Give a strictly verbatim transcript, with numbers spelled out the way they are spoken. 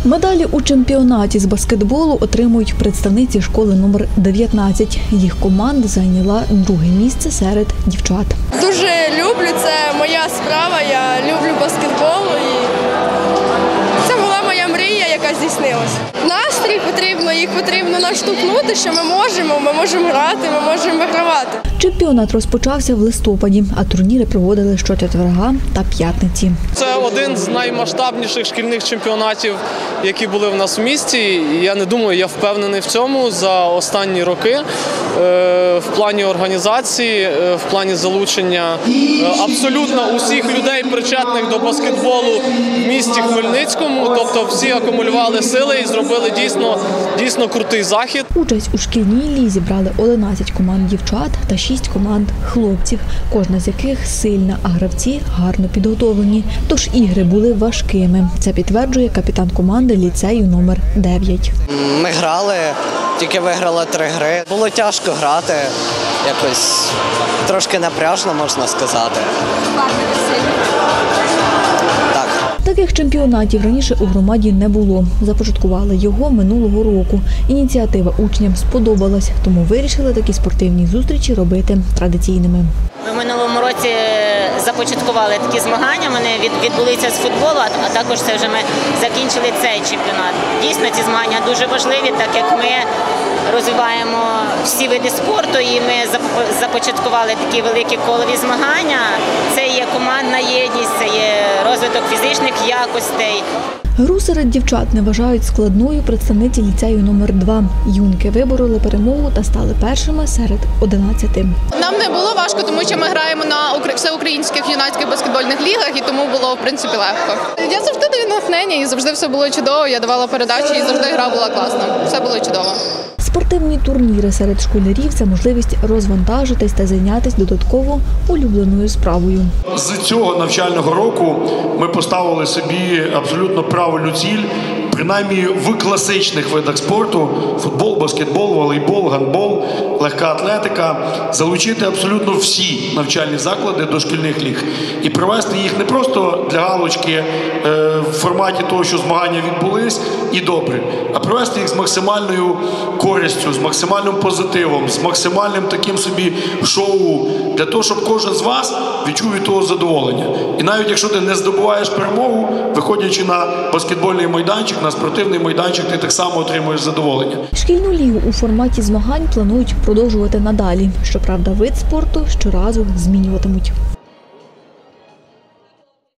Медалі у чемпіонаті з баскетболу отримують представниці школи номер дев'ятнадцять. Їх команда зайняла друге місце серед дівчат. Дуже люблю, це моя справа, я люблю баскетбол і це була моя мрія, яка здійснилася. Настрій потрібно, їх потрібно наштовхнути, що ми можемо, ми можемо грати, ми можемо вигравати. Чемпіонат розпочався в листопаді, а турніри проводили щочетверга та п'ятниці. Це один з наймасштабніших шкільних чемпіонатів, які були в нас в місті. І я не думаю, я впевнений в цьому за останні роки. В плані організації, в плані залучення абсолютно усіх людей, причетних до баскетболу в місті Хмельницькому. Тобто всі акумулювали сили і зробили дійсно, дійсно крутий захід. Участь у шкільній лізі брали одинадцять команд дівчат та шість команд хлопців, кожна з яких сильна, а гравці гарно підготовлені. Тож ігри були важкими. Це підтверджує капітан команди ліцею номер дев'ять. Ми грали, тільки виграли три гри. Було тяжко грати, якось трошки напряжно, можна сказати. Так. Таких чемпіонатів раніше у громаді не було. Започаткували його минулого року. Ініціатива учням сподобалась, тому вирішили такі спортивні зустрічі робити традиційними. Ми в минулому році започаткували такі змагання, вони відбулися з футболу, а також це вже ми закінчили цей чемпіонат. Дійсно, ці змагання дуже важливі, так як ми розвиваємо всі види спорту і ми започаткували такі великі колові змагання. Це є командна єдність, це є розвиток фізичних якостей. Гру серед дівчат не вважають складною представниці ліцею номер два. Юнки вибороли перемогу та стали першими серед одинадцяти. Нам не було важко, тому що ми граємо на всеукраїнських юнацьких баскетбольних лігах, і тому було, в принципі, легко. Я завжди даю натхнення, і завжди все було чудово. Я давала передачі, і завжди гра була класна. Все було чудово. Спортивні турніри серед школярів – це можливість розвантажитись та зайнятися додатково улюбленою справою. З цього навчального року ми поставили собі абсолютно правильну ціль, принаймні в класичних видах спорту – футбол, баскетбол, волейбол, гандбол, легка атлетика – залучити абсолютно всі навчальні заклади до шкільних ліг і провести їх не просто для галочки в форматі того, що змагання відбулись і добре, а провести їх з максимальною користю, з максимальним позитивом, з максимальним таким собі шоу, для того, щоб кожен з вас відчув від того задоволення. І навіть якщо ти не здобуваєш перемогу, виходячи на баскетбольний майданчик, на спортивний майданчик, ти так само отримуєш задоволення. Шкільну лігу у форматі змагань планують продовжувати надалі. Щоправда, вид спорту щоразу змінюватимуть.